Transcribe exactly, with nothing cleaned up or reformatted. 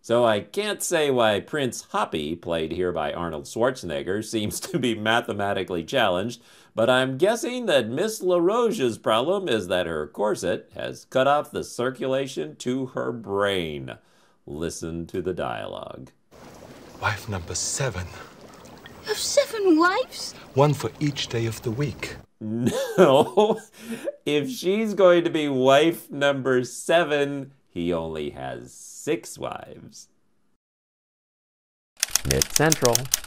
So I can't say why Prince Hoppy, played here by Arnold Schwarzenegger, seems to be mathematically challenged, but I'm guessing that Miss LaRoche's problem is that her corset has cut off the circulation to her brain. Listen to the dialogue. Wife number seven. You have seven wives? One for each day of the week. No. If she's going to be wife number seven, he only has six wives. Knit Central.